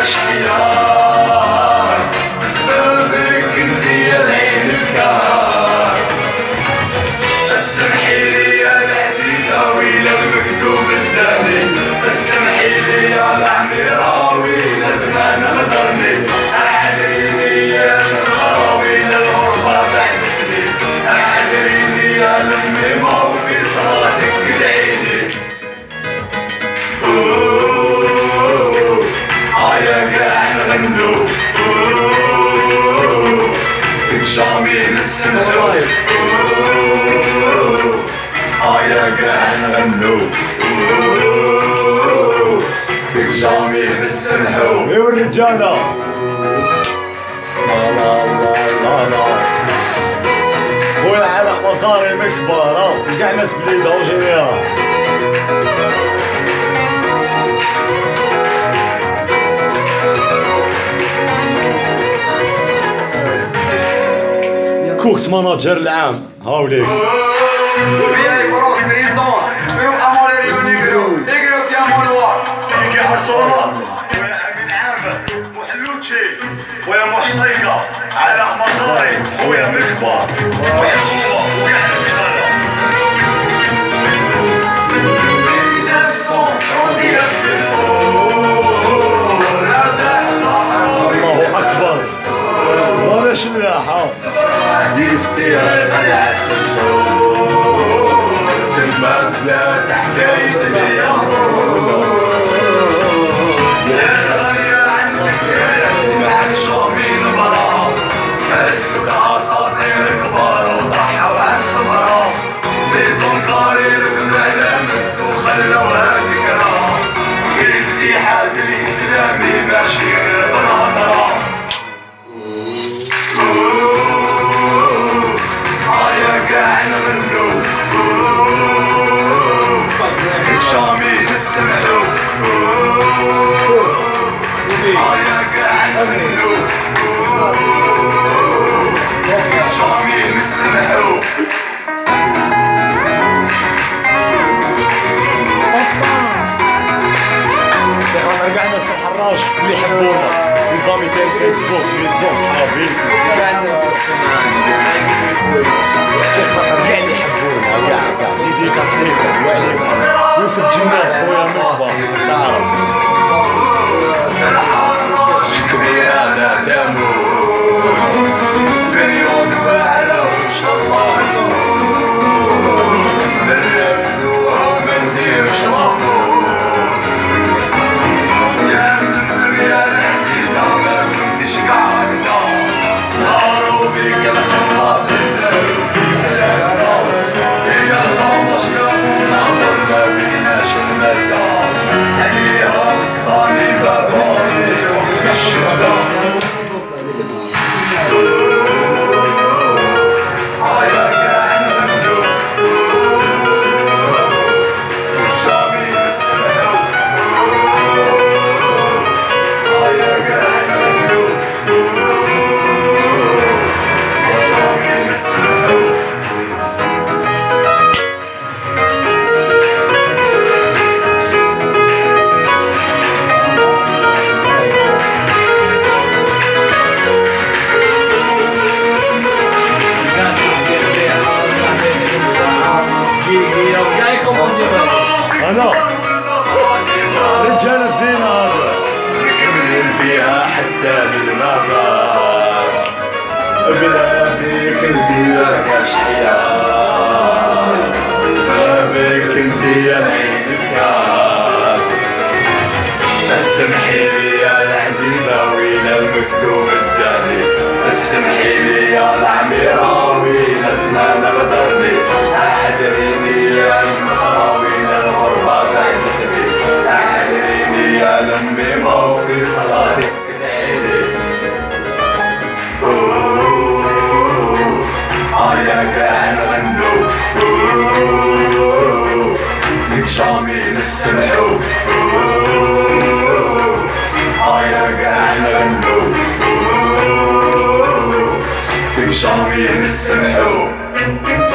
شحيار بسببك انتي يا العين الكار السمحي لي يا العزيزة ويلا المكتوب الدهني السمحي لي يا العميرة ويلا زمان غدرني أعذريني يا الصغار ويلا الغربة بعدتني أعذريني يا لميمة وفي صلاتك ادعيلي يا قاع نغنو فيك جامي نسمعو يا قاع نغنو فيك جامي نسمعو ايوا الرجالة لا لا لا لا لا خويا العلق مصاري مش كبار كاع ناس بليدة وجميعها كوكس ماناجر العام هاوليك وياي بروح بريزون برو اموري ريو نيجرو نيجرو يا مولوار يجي حصوله ويا امين عامر محلوتشي ويا محشطيقه على مصاري خويا مكبر وحبوبه وكاع الرجاله الله اكبر وانا شلاحه عزيزتي القلعة تمت لا حكاية اليوم يا غالية عنك معك شامين برا السوق اساطير كبار وضحوا عالسمرة بيزون قرير في العلم وخلوها ذكرى الاتحاد الاسلامي ماشي غير بالهضرة شامي نسمعو يا قاع نغنو شامي نسمعو رجعنا الحراش اللي يحبونا نظامي تاع الفيسبوك نظام صحابي كاع الناس رجع اللي يحبونا كاع اللي ديكاس ليكم وعليكم يوسف جنات خويا مكبر تعرف الحراش كبير هذا دمو بريود واعلى وان شاء الله يكون نرفدوها وما نديروش رافو يا زمزم يا العزيزة ما كنتش قاعدة نارو بيك الخلاط ندارو بيك الأجدار يا صامش كابونا ما بيناش المدة عليها بالصاني باباني جوح بالشدة يا قاع نغنو شامي نسمعو يا قاع نغنو شامي نسمعو انا رجال الزينة هذا مكملين فيها حتى للمطار بلا بيك انتي لك شحيار بسببك انتي يا العين الكار السمحي لي يا العزيزة ويلا المكتوب الداني السمحي لي يا العميرة ويلا زمان غدرني أعذريني يا الصغرى ويلا الغربة بعدتني أعذريني يا لميمة وفي صلاتك ادعيلي يا قاع نغنو فيك شامي نسمعو يا قاع نغنو فيك شامي نسمعو